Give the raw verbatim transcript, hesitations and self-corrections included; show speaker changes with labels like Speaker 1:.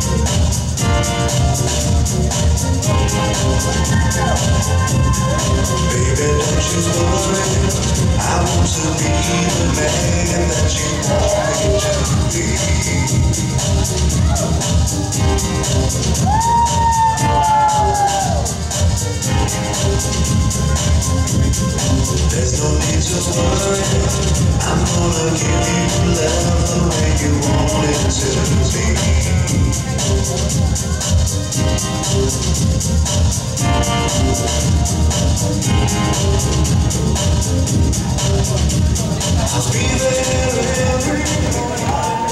Speaker 1: Baby, don't you worry, I want to be the man that you want me to be. There's no need to worry, I'm gonna give you love the way you want it to be. I'll be there every morning.